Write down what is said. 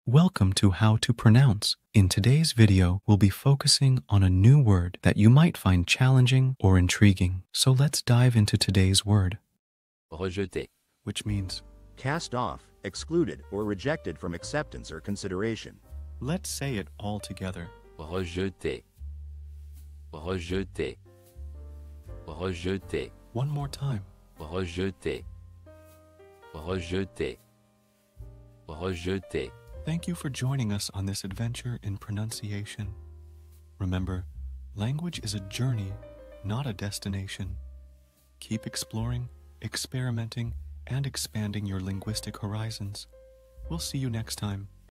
Welcome to How to Pronounce. In today's video, we'll be focusing on a new word that you might find challenging or intriguing. So let's dive into today's word. Rejeté. Which means, cast off, excluded, or rejected from acceptance or consideration. let's say it all together. Rejeté. Rejeté. Rejeté. One more time. Rejeté. Rejeté. Rejeté. Thank you for joining us on this adventure in pronunciation. Remember, language is a journey, not a destination. Keep exploring, experimenting, and expanding your linguistic horizons. We'll see you next time.